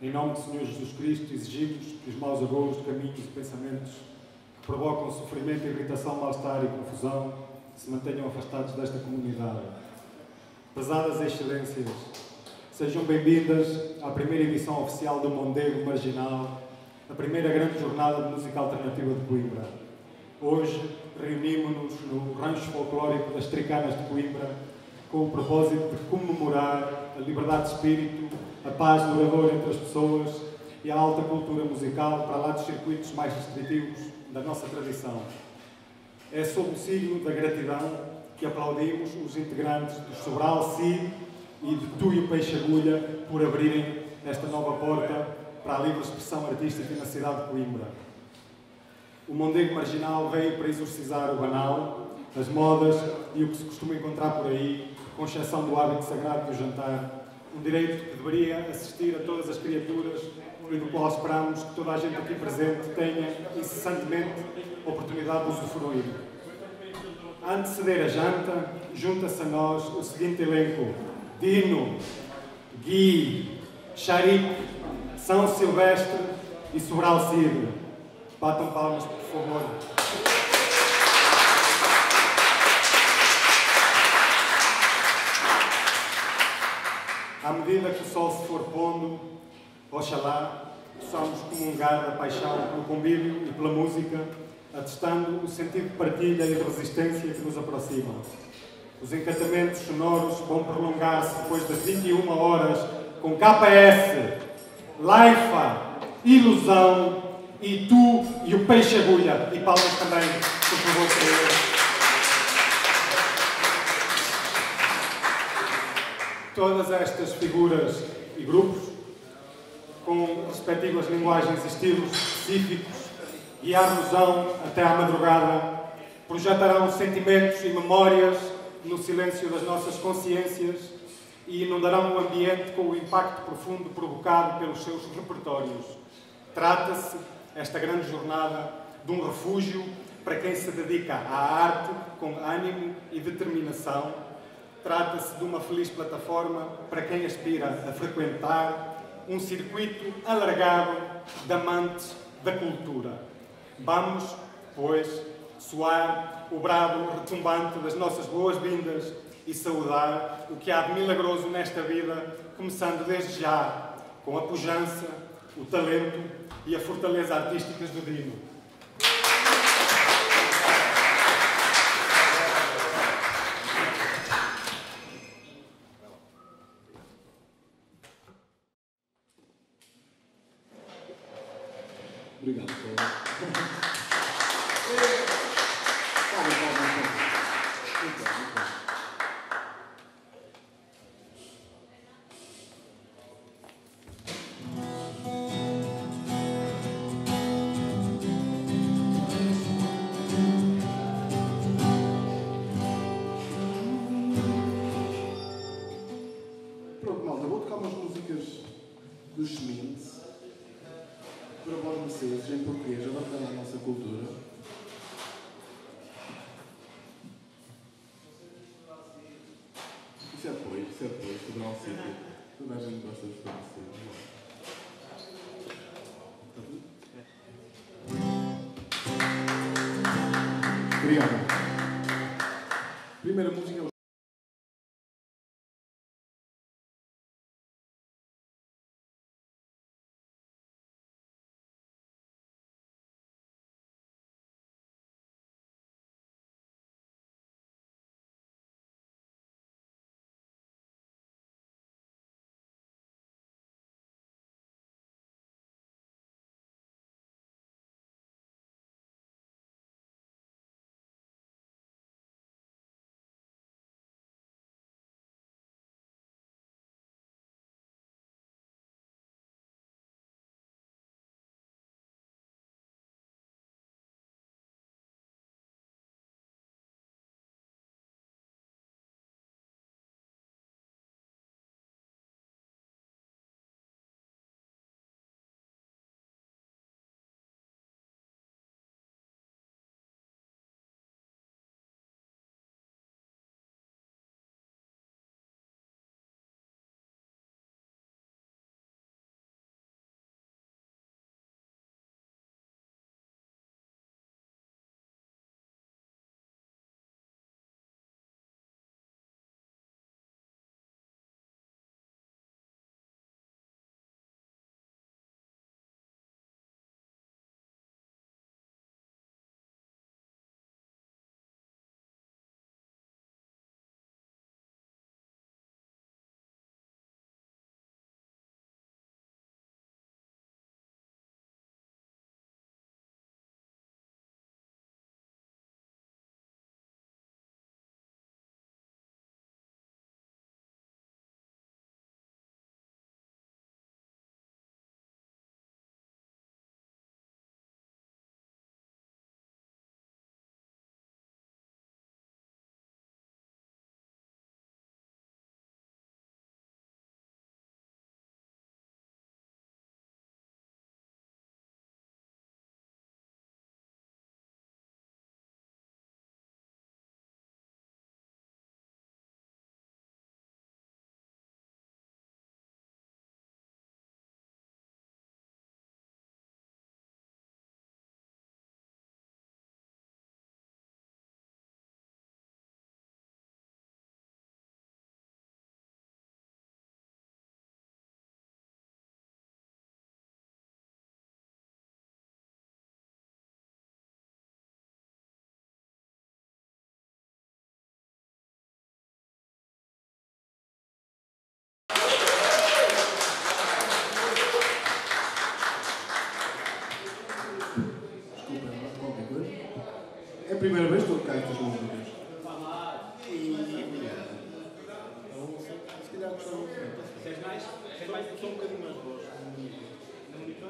Em nome do Senhor Jesus Cristo, exigimos que os maus agouros, caminhos e pensamentos que provocam sofrimento, irritação, mal-estar e confusão se mantenham afastados desta comunidade. Pesadas excelências, sejam bem-vindas à primeira edição oficial do Mondego Marginal, a primeira grande jornada de música alternativa de Coimbra. Hoje reunimos-nos no rancho folclórico das Tricanas de Coimbra com o propósito de comemorar a liberdade de espírito, a paz duradoura entre as pessoas e a alta cultura musical para lá dos circuitos mais restritivos da nossa tradição. É sob o signo da gratidão que aplaudimos os integrantes do Sobral, Cid e de Tu e o Peixe Agulha por abrirem esta nova porta para a livre expressão artística na cidade de Coimbra. O Mondego Marginal veio para exorcizar o banal, as modas e o que se costuma encontrar por aí, com exceção do hábito sagrado do jantar, um direito que deveria assistir a todas as criaturas e do qual esperamos que toda a gente aqui presente tenha incessantemente a oportunidade de usufruir. A anteceder a janta, junta-se a nós o seguinte elenco: Dino, Gui, Xarique, São Silvestre e Sobral Cid. Batam palmas, por favor. À medida que o sol se for pondo, oxalá, possamos comungar da paixão pelo convívio e pela música, atestando o sentido de partilha e de resistência que nos aproxima. Os encantamentos sonoros vão prolongar-se depois das 21 horas com KS, Laifa, Ilusão e Tu e o Peixe Agulha. E palmas também, por favor, para eles. Todas estas figuras e grupos, com respectivas linguagens e estilos específicos, guiar-nos-ão até à madrugada, projetarão sentimentos e memórias no silêncio das nossas consciências e inundarão o ambiente com o impacto profundo provocado pelos seus repertórios. Trata-se, esta grande jornada, de um refúgio para quem se dedica à arte com ânimo e determinação. Trata-se de uma feliz plataforma para quem aspira a frequentar um circuito alargado de amantes da cultura. Vamos, pois, soar o brado retumbante das nossas boas-vindas e saudar o que há de milagroso nesta vida, começando desde já com a pujança, o talento e a fortaleza artísticas do Dino. Obrigado, Paulo. Pronto, malta, vou tocar umas músicas dos Schmintz para vocês em português, adaptando à nossa cultura. Isso é apoio, tudo ao sítio. Toda a gente gosta de conhecer. Obrigado. Primeira música. Desculpem, qualquer coisa. É a primeira vez que estou a tocar estas músicas. Se calhar gostava. Queres mais? Só um bocadinho mais voz. No monitor?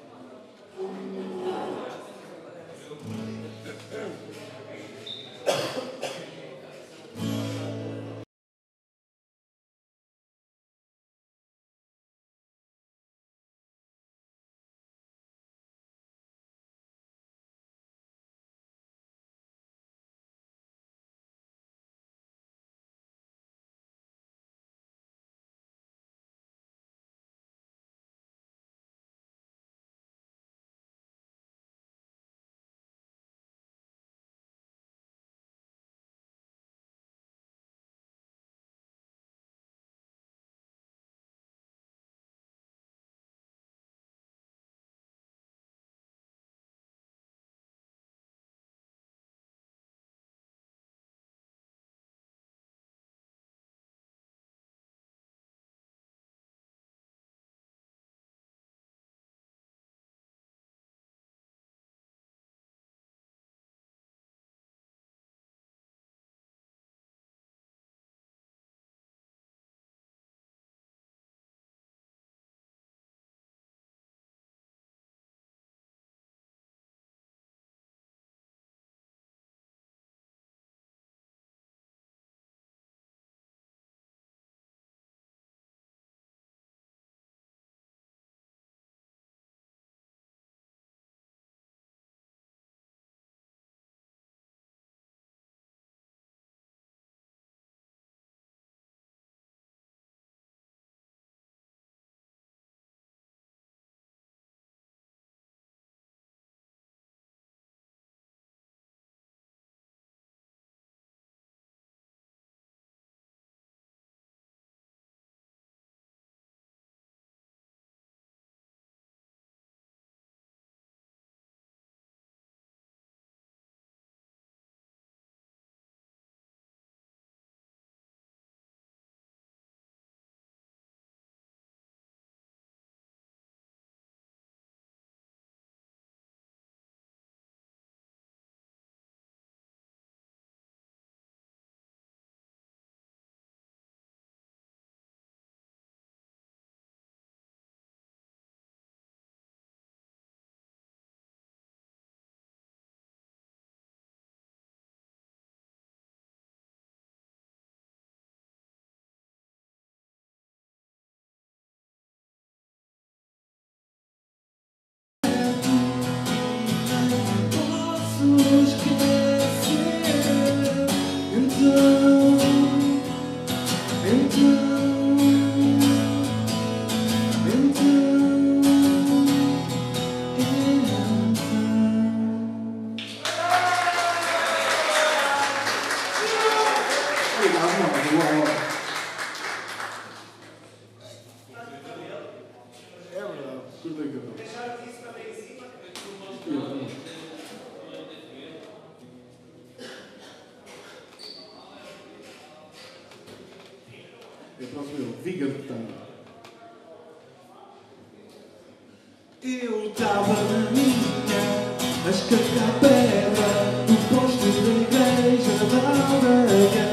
Eu estava na minha, a escacar pedra do posto da igreja da aldeia.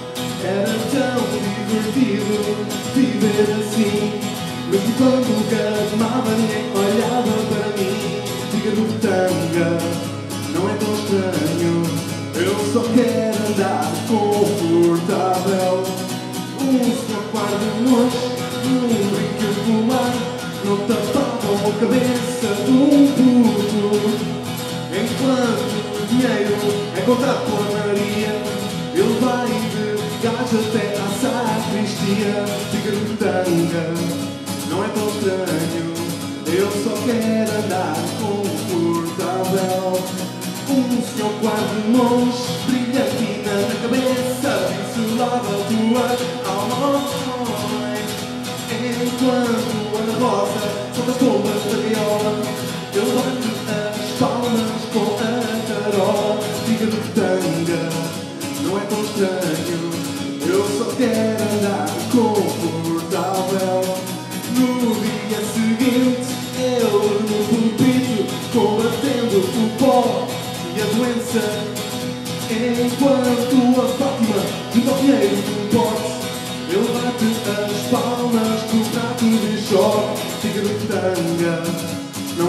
Era tão divertido viver assim, mesmo quando gamava ninguém olhava para mim. Diga do tanga, não é tão estranho, eu só quero andar confortável. Senhor guarda-nos num brinquedo voar, não tapavam a cabeça de puto. Enquanto o dinheiro é contado por Maria, ele vai de gás até à sacristia. Diga no tanga, não é tão estranho, eu só quero andar confortável. Senhor guarda-nos brilhantina na cabeça, isso lava a tua alma. Enquanto Ana Rosa solta as bombas da viola, ele bate as palmas com a tarola. Diga do tanga, não é tão estranho, eu só quero andar confortável. No dia seguinte, eu no púlpito combateu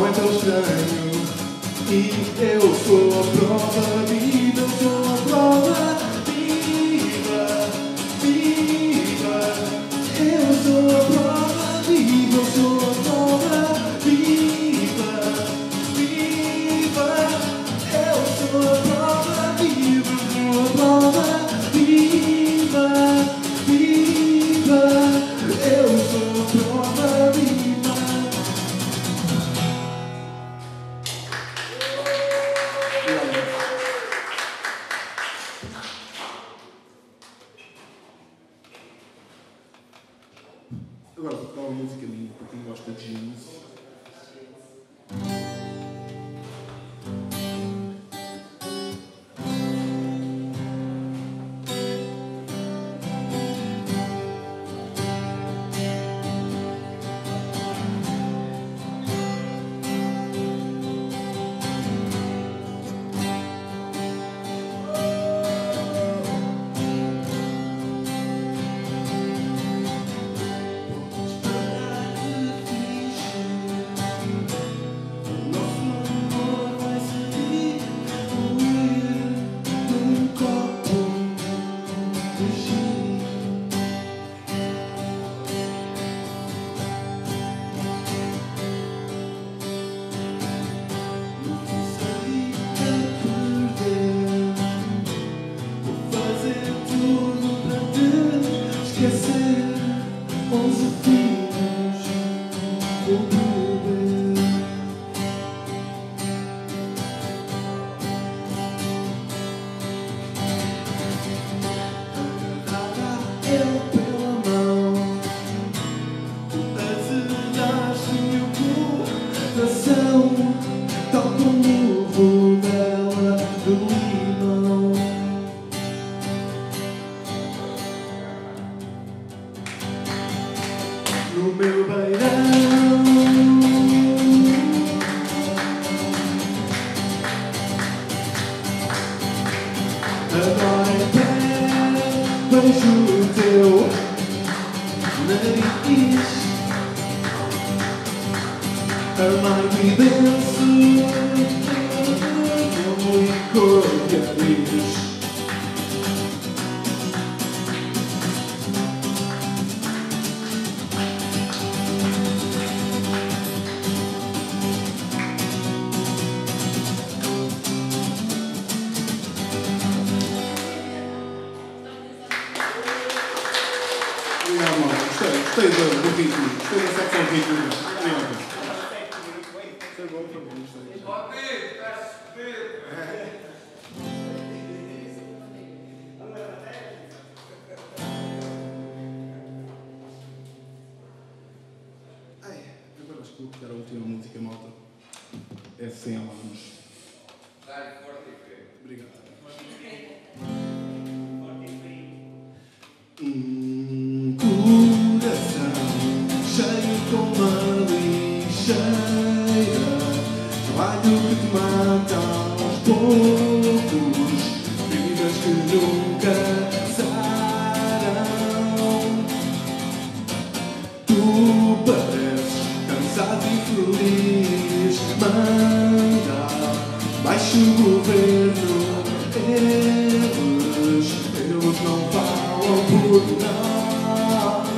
não é tão estranho. E eu sou a prova viva, eu sou a prova viva, viva. Eu sou a prova viva, eu sou a prova viva, viva. Eu sou a prova viva, eu sou a prova viva, viva. Eu sou a prova viva. Agora vou tocar uma música minha para quem gosta de jeans. Tal como rodela de limão. No meu beirão, agora em pé vejo o teu nariz. Amar-me imenso, como licor de anis. Gostei do ritmo, gostei da secção rítmica. Foi bom, agora acho que vou tocar a última música, malta. É sem alarmes. Obrigado. Coração cheio como a lixeira, trabalho que te mata aos poucos, vidas que nunca saram. Tu pareces cansado e feliz, manda baixo o governo. Eles não falam por nós.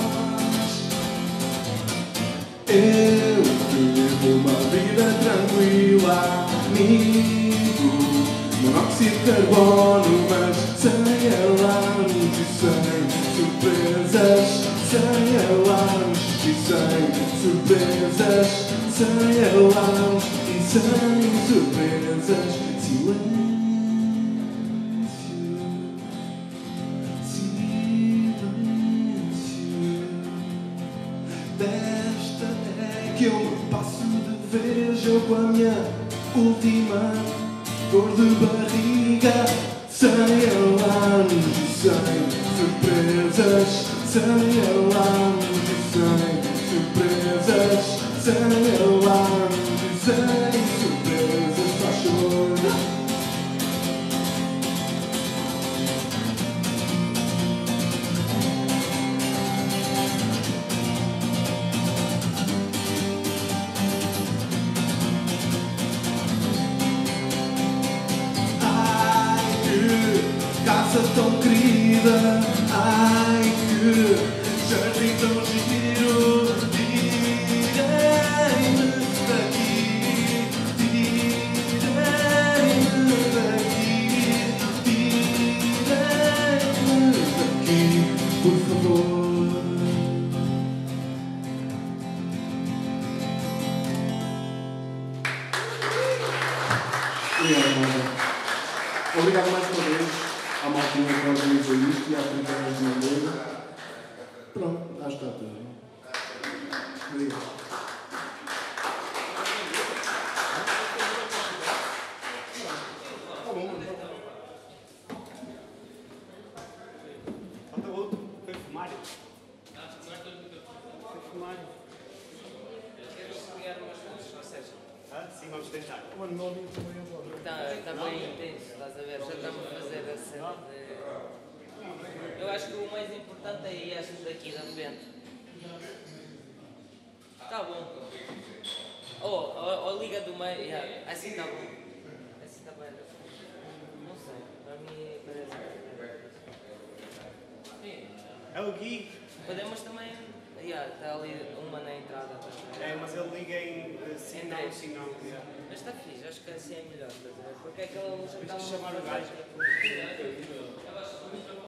Eu vivo uma vida tranquila, amigo, monóxido de carbono, mas sem alarmes e sem surpresas, sem alarmes e sem surpresas, sem alarmes e sem surpresas. Silêncio. Que eu me passo de vez, eu com a minha última dor de barriga, sem alarmes e sem surpresas, sem alarmes e sem surpresas, sem alarmes e sem surpresas, faz favor. Praça tão querida, ai que jardim tão giro. Tirei-me daqui, tirei-me daqui, tirei-me daqui, por favor. Obrigado, malta. Obrigado mais uma vez à maltinha que organiza isto e à frente da Madeira. Pronto, acho que está tudo. Obrigado. Falta outro. Foi fumar. Foi fumar. Sim, vamos tentar. Está bem intenso, estás a ver? Já estamos a fazer a cena de. Eu acho que o mais importante é este daqui da frente. Está bom. Ou liga do meio. Yeah. Assim está bom. Assim está bem. Não sei. Para mim parece. É o Gui. Podemos também. Está ali uma na entrada. É, mas ele liga em sim, não, sim, não. Mas está fixe, acho que assim é melhor. Porque aquela luz Tens de chamar o gajo.